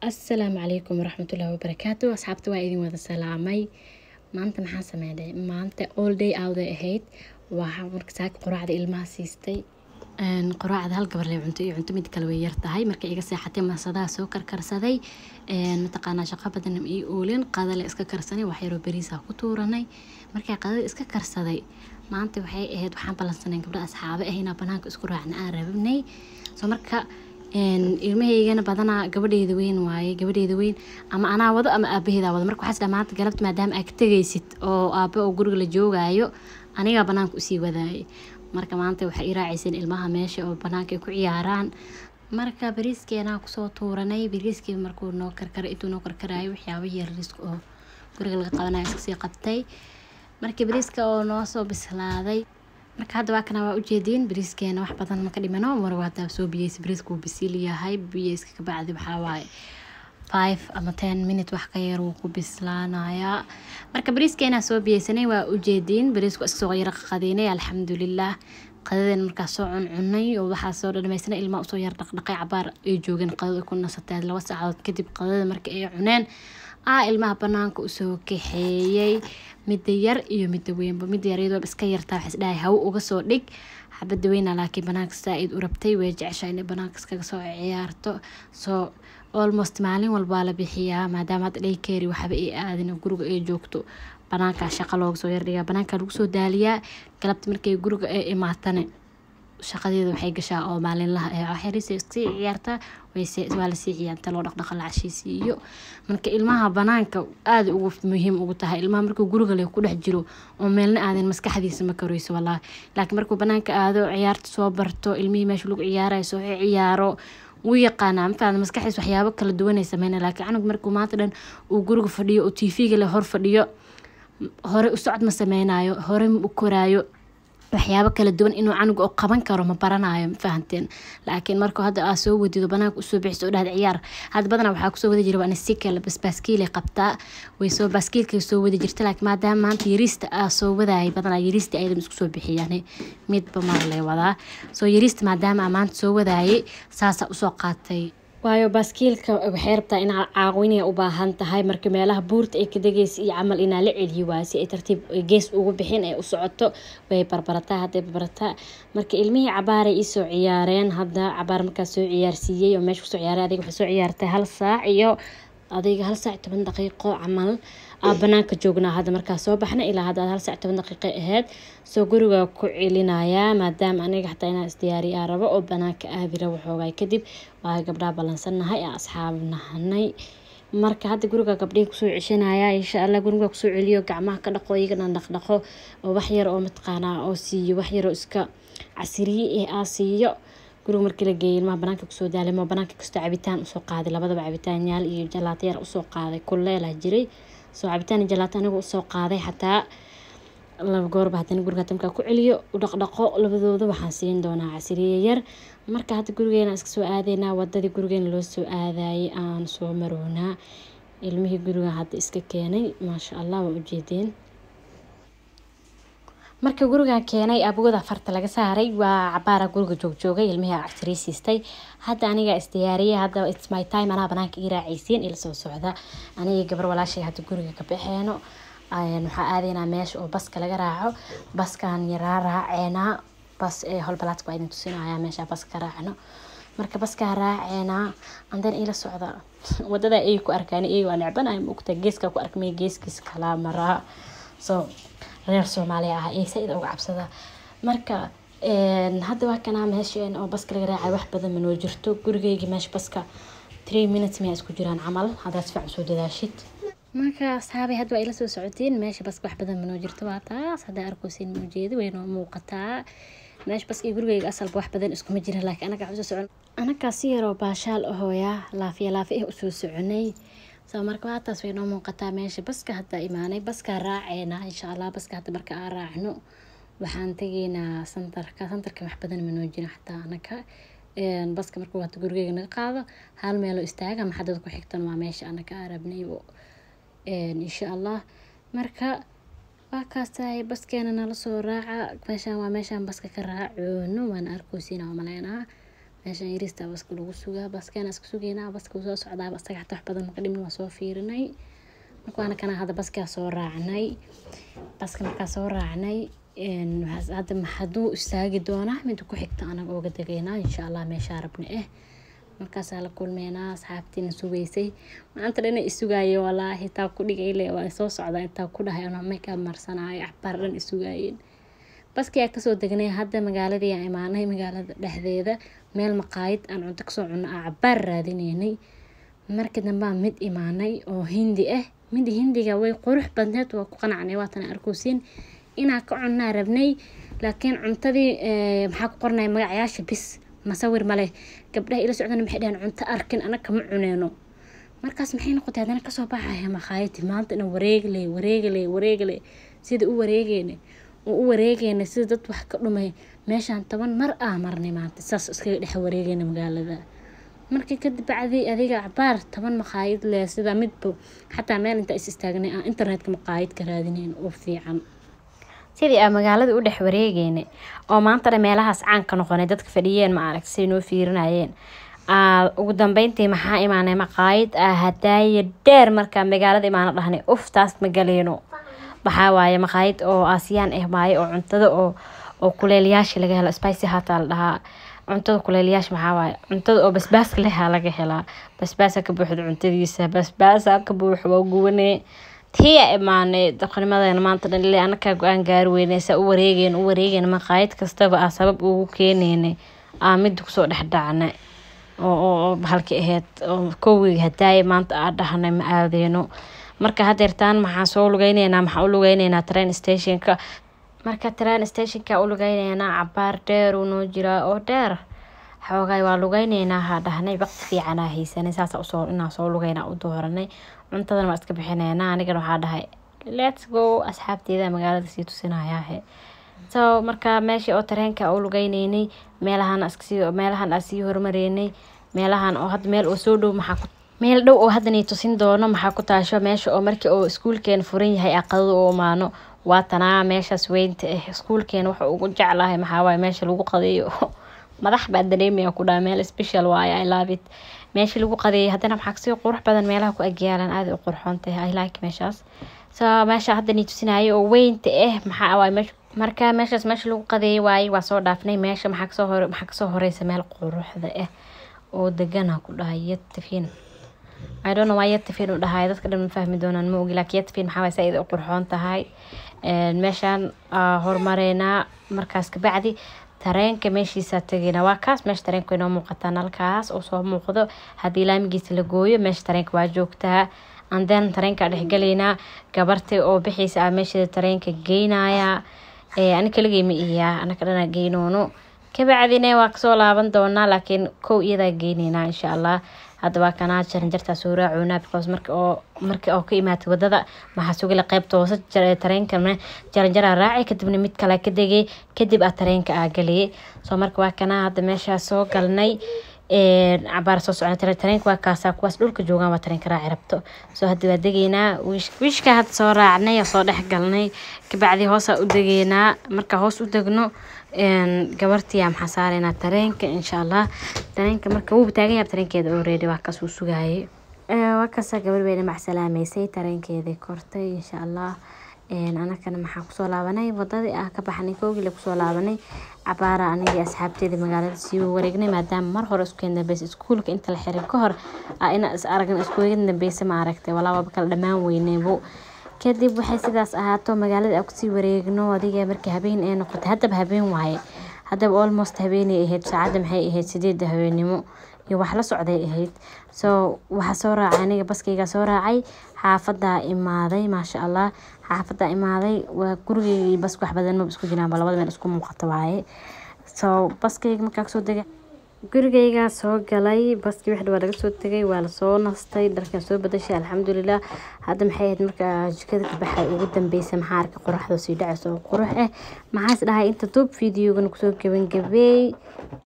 السلام عليكم ورحمة الله وبركاته. أصحابتي waa idin wada salaamay. maanta maxaan sameeyay? maanta all day out ahead waxaan markaa quraacda ilmaha siistay. quraacda hal gabar leh cunto mid kale way yar tahay markay iga seexatay masadaha soo karkarsaday. mataqaana shaqo badan ii ooleen qadale iska karsanay wax yar oo bariis ah ku tuuranay. markay qadada iska karsaday maanta waxay ahayd waxaan balansanay gabdha asxaabe ah inaan banaanka isku raacna aan rabnay. soo marka ilmaheygana badana gabadheeda weyn ama anaa wado ama aabaheeda wado marka waxaas dhamaanta galabta maadaama aad tagaysid oo aabe oo guriga la joogaayo aniga banaanka u sii wadaay marka maanta waxa ii raaciseen ilmaha meesha oo banaanka ku ciyaaraan marka bariiskeena ku soo tuuranay bariiskii markuu noo karkaraayo waxyaabo yar risk oo guriga laga qabanayo iska sii qabtay markii bariiska oo noo soo bislaaday marka hadda waa kana waa u jeedin bariiskeena wax badan ma ka dhimano mar waa soo biyay bariisku bisil yahay biyayska ka bacdi waxa waaye 5 ama 10 minutes wax ka yar uu ku bislaanaya marka bariiskeena soo biyaysanay waa u jeedin bariisku iska soo yar qadiinay alxamdulillah qadadeen marka soo cunay oo waxa soo dhameysana ilma u soo yar dhaqdhaqay cabaar ay joogeen qadada ku nasatay 2 saacadood kadib qadada marka ay cuneen ilmaha banaanka u soo kaxeeyay mid yar iyo mid weynba mid yar iyadoo iska yartaa wax isdhaay hawo uga soo dhig xabad weyn laakiin banaanka saaid u rabtay way jeceshay in banaanka iskaga soo ciyaarto soo almost maalin walba la bixiyaa maadaama ay keeri waxba ay aadin guriga ay joogto banaanka shaqo looga soo yar dhigaa banaanka lagu soo daaliyaa galabta markay guriga ay imaatane shaqadeeda waxay gashaa oo maalin laha wax yar iska ciyaarta waa la sii ciyaarta loo dhaqdhaqal cashiisiyo marka ilmaha banaanka aad ugu muhiim ugu tahay ilmaha markuu guriga leh ku dhex jiro oo meelna aadan maskaxdiisa ma karayso wallahi laakiin markuu banaanka aado ciyaarta soo barto ilmihii meesha lagu ciyaarayo soo ciyaaro wuu yaqaanaa mafaad maskaxdiisa waxyaabo kala duwan ay sameeyaan laakiin anigu markuu maanta dhan uu guriga fadhiyo oo TV-ga leh hor fadhiyo hore u socod ma sameynayo hore u koraayo waxyaabo kala duwan inuu canuga oo qaban karo ma baranayo ma fahanteen laakiin markuu hadda soo wadido banaanka u soo bixiso dhaad ciyaar had badana waxa ku soo wadi jiray waan sikkel baaskiil qabtaa way soo baaskiilka soo wadi jirtay laakiin maadaama maanta yariista soo wadaay badana yariista ay isku soo bixiyaan midba mar leh wadaa soo yariista maadaama maanta soo wadaayay saasa u soo qaatay waayo baaskiilka waxay rabtaa in caawin u baahan tahay marka meelaha buurta ay ka dagayso iyo amal in la celiyo waa si ay tartiib gees ugu bixin ay u socoto way barbarataa hadda barbarataa marka ilmihii cabaar ay soo ciyaareen hadda cabaar marka soo ciyaarsiiyay oo meesha soo ciyaaray adiga waxa soo ciyaartay 1 saac iyo adiga 1 saac 10 daqiiqo camal banaanka joognaa hadda marka soo baxna ilaa hadda 1 saac 10 daqiiqo ahayd soo guriga ku celinaya maadaama aniga xataa inaan isdiyaariyo rabo oo banaanka aadira waxoogay kadib waa gabdha balansanahay asxaabnahanay marka hadda guriga gabdhay ku soo cishanaya insha Allah guriga ku soo celiyo gacmaha ka dhaqo iyagana dhaqdhaqo oo wax yar oo matqaana oo siiyo wax yar oo iska casriye asiyo guriga markii la geeyay ilmaha banaanka ku soo daalay ma banaanka kasto cabitaan u soo qaaday labadaba cabitaan yaal iyo jalaato yar u soo qaaday kuleel jiray soo cabitaan jalaato anigu u soo qaaday xataa laba goor baatan guriga tamka ku celiyo u dhaqdhaqo labadooda waxaan siin doonaa casriye yar marka hadda gurigeena iska soo aadeena wadadii gurigeena loo soo aadayay aan soo maroona ilmihii guriga hadda iska keenay ma sha Allah waa u jeedeen marka guriga keenay abooda farta laga saaray waa cabaara guriga joogay ilmihii casriye siistay hadda aniga isdiyaariyay hadda it's my time ana banaanka ii raacaysiin ila soo socda aniga gabar walaashay hadda guriga ka baxeeno waxa aadayna meesha oo baska laga raaco baskan yaraa raaceena bas holbalaadku ay tusinaya meesha baska raacno marka baska raaceena andan ila socda wadada ay ku arkaan ay waan necbanahay mugta geeska ku arkmay geeskiis kala maraa soo reer Soomaaliya ay sayid uga cabsada marka hadda waa kana meeshan oo baska laga raacay wax badan ma jirto gurigeyga meesha baska 3 minutes ma isku jiraan camal hada isfac soo dadaashid marka asxaabi hadda ay la soo socoteen meesha baska wax badan ma jirto waa taas hada arkoosin muujeedo way noo muuqataa meesha baska gurigeyga asal wax badan isku ma jiraan laakiin anaga xusoo socon anaga si yar oo baashaal hooya laafiya u soo soconay soo marka waa taas way noo muuqataa meesha baska hadda imaanay baska raaceena insha Allah baska hadda marka aan raacno waxaan tageynaa santarka wax badan ma jiro xataa anaga baska markuu wada gurigeyga naga qaado hal meel oo istaaga maxadada ku xigtan waa meesha anaga arabnay insha Allah marka waa kaastay baskeena nala soo raaca meeshan waa meeshan baska ka raacono waan arkoosinaa malaynaa meeshan yariista baska lagu sugaa baskana iska sugeynaa baska soo socdaa baska xataa wax badan marka dhimin waa soo fiirinay markaana kana hada baska soo raacnay baska marka soo raacnay hadda maxaduu istaagi doonaa mid ku xigta anaga uga dageynaa insha Allah meesha rabna markaas la kulmeena asxaabtina sugeysay maanta dhan isugaayay walahi taa ku dhigay waa soo socdaa inta ku dhahay ana make up marsanay axbar dhan isugaayeen baska ka soo degnay hadda magaalada ay imaanay magaalada dhexdeeda meel maqaayad aan cunto kasoo cunno axbar raadineenay markii dambe mid imaanay oo hindi mid hindiga way qurux badneed waa ku qanacnay waatan arkoosiin inaa ka cunaa rabnay laakiin cuntadii maxaa ku qornay magacayaasha bis masawir male gabdhaha ila socdana maxay dhahan cunto arkin anaka ma cuneeno markaas maxay noqotay hadana ka soo baxay maqaayad maanta in wareegle sida u wareegeen sida dad wax ka dhumay meeshan 10 mar marnay maanta saas iska dhex wareegeen magaalada markii kadib bacdi adiga axbar 10 maqaayad leh sida midba xataa meel inta is istaagnay internetka maqaayad ka raadineen oo fiican sidii magaalada u dhex wareegeen oo maanta meelahaas caan ka noqonay dadka fadhiyeen ma arag si noo fiirinayeen ugu dambeyntii maxaa imaanay maqaayad hadaaya dheer marka magaalada imaana dhahnay taas magaleeno waxa waaye maqaayad oo Aasiyaan maayo oo cuntada oo kuleeliyaasha laga helo spicy hata la dhahaa cuntada kuleeliyaasha maxaa waaye cuntada oo basbaas leh laga helaa basbaas ka buuxdo cuntadiisa basbaas ka buuxo waa gubanee tii imaanay daqnimadeena maanta dhan ilaa anaka go'aan gaar weynaysa u wareegeen maqaayad kastaba sabab ugu keeneenay mid ku soo dhaxdhacna oo halkii ahayd koowiga hadaay maanta dhahnay ma aadeeno marka hadeertaan maxaa soo lugayneena train stationka marka train stationka u lugayneena cabaar dheer uu noo jira oo dheer xoogay waa lugayneena dhahnay waqti fiican haysanay saas soo lugayna u dooranay cuntadan ma iska bixinayna aniga waxa dhahay let's go asxaabteeda magaalada sii tusinayaahe so marka meeshii oo tareenka u lugayneynay meelahan asii hormareynay meelahan oo had meel oo soo dhow meel dhow oo hadana tusin doono maxaa ku taasho meesha oo markii oo iskuulkeen furan yahay aqalada oo maano waatana meeshaas weynta iskuulkeen waxa ugu jeclahay maxaa waay meesha lagu qadeeyo madax baa dareemaya ku dhaa meel special waay I love it meesha lagu qadeeyo hadana maxaa kasii qurux badan meelaha ku agyaalan aad u qurxoontahay I like meeshaas so meesha hadana tusinayo oo weynta maxaa waay marka meeshaas meesha lagu qadeeyo waay waa soo dhaafnay meesha maxaa kasoo horeysa meel quruxda oo degana ku dhahay yatafin I don't know why yatafin u dhahay dadka dhan ma fahmi doonaan ma ogi laakiin yatafin maxaa waay said u qurxoon tahay meeshan hormareena markaas ka bacdi tareenka meeshiisa tagina waa kaas meesha tareenka inoo muuqataan halkaas oo soo muuqdo hadii laamigiisa la gooyo meesha tareenka waa joogtaa and then tareenka dhex galeena gabartay oo bixisa meesha tareenka geynaya aniga kaligay ma iya anaka dhana geynoono ka bacdina waa kasoo laaban doonaa laakiin kow iyada geynina insha Allah hadda waa kana jaranjarta soo raacuna because marka oo ka imaatay wadada maxaa suuga qaybta hoose tareenka jaranjara raacay kadibna mid kale ka degay kadib tareenka galay soo marka waa kana hadda meesha soo galnay cabaar soo socon tareenka waa kaasa kuwaas dhulka joogan waa tareenka raaci rabto soo hadda waa degeynaa wiishka hadda soo raacnay oo soo dhex galnay ka bacdi hoos u degeynaa marka hoos u degno gabartiya maxaa saarayna tareenka insha Allah tareenka marka uu taagan yahay tareenkeeda already waa ka soo sugayay waa ka sa gabar weyn ma salaameysay tareenkeeda kortay insha Allah anakana maxaa ku soo laabanay wadadii ka baxnay koogii ku soo laabanay cabaara aniga asxaabteeda magaalada sii wareegnay maadaama mar hore isku dambeys iskuulka inta la xiray ka hor ina aragna isku dambeys ma aragtay walaa waa kala dhamaan weynaybo kadib waxay sidaas ahaato magaalada ku sii wareegno adiga markii habeen ay noqotay hadaba habeen waaye hadaba almost habeenay ahayd saacada maxay ahayd 8 habeenimo iyo wax la socday ahayd so waxa soo raacay aniga baskayga soo raacay xaafada imaaday ma sha Allah xaafada imaaday waa gurigay bas wax badan ma isku jiraan labada meel isku muuqato waaye so baskayga markaa soo degay gurigayga soo galay baski wixii waa laga soo tagay waa la soo nastay dharka soo badashay alxamdulillah hadda maxay ahayd marka jikada ka baxay ugu dambeysay maxaa arka qoraxda sii dhacayso qurux maxaa is dhahay inta dub fiidiyogan ku soo gaban gabay